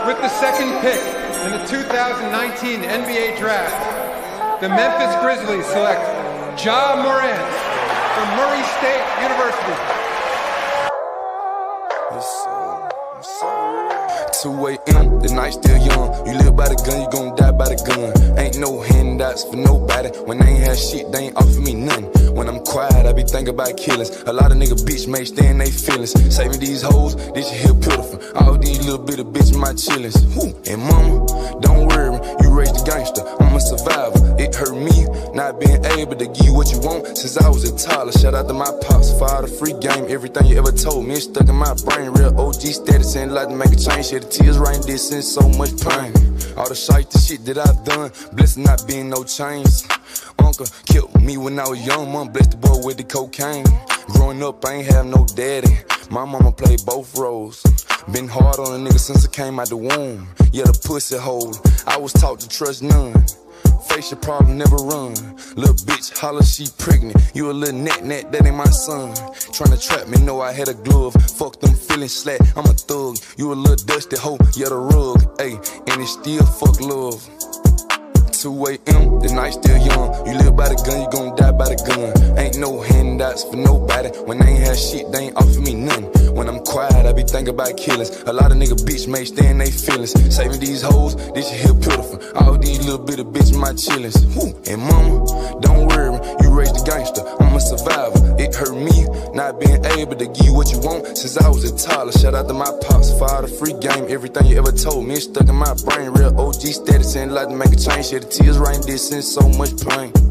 With the second pick in the 2019 NBA Draft, the Memphis Grizzlies select Ja Morant from Murray State University. 2 a.m., the night still young. You live by the gun, you gon' die by the gun. Ain't no handouts for nobody. When they ain't had shit, they ain't offer me nothing. When I'm quiet, I be thinking about killings. A lot of nigga bitch may stay in they feelings. Saving these hoes, this shit here pitiful. All these little bit of bitch my chillings. Woo. And mama, don't worry, you raised a gangster. I'm a survivor. It hurt me not being able to give you what you want since I was a toddler. Shout out to my pops for all the free game. Everything you ever told me is stuck in my brain. Real OG status ain't like to make a change. Yeah, the tears rain this in so much pain. All the shite, the shit that I've done, blessed not being no chains. Uncle killed me when I was young, mom blessed the boy with the cocaine. Growing up, I ain't have no daddy. My mama played both roles. Been hard on a nigga since I came out the womb. Yeah, the pussy hole. I was taught to trust none. Face your problem, never run. Little bitch, holler, she pregnant. You a little net, that ain't my son. Tryna trap me, know I had a glove. Fuck them feelings slack, I'm a thug. You a little dusty hoe, yeah, the rug. Ayy, and it still fuck love. 2 a.m., the night still young. You live by the gun, you gon' die by the gun. Ain't no handouts for nobody. When they ain't had shit, they ain't offer me nothing. When I'm quiet, I be thinking about killings. A lot of nigga bitch may stay in they feelings. Saving these hoes, this shit here pitiful. All these little bit of bitch my chillings. Woo. And mama, don't worry, you raised a gangster. I'm a survivor. It hurt me not being able to give you what you want since I was a toddler. Shout out to my pops for all the free game. Everything you ever told me is stuck in my brain. Real OG status ain't like to make a change. Yeah, the tears rain this in so much pain.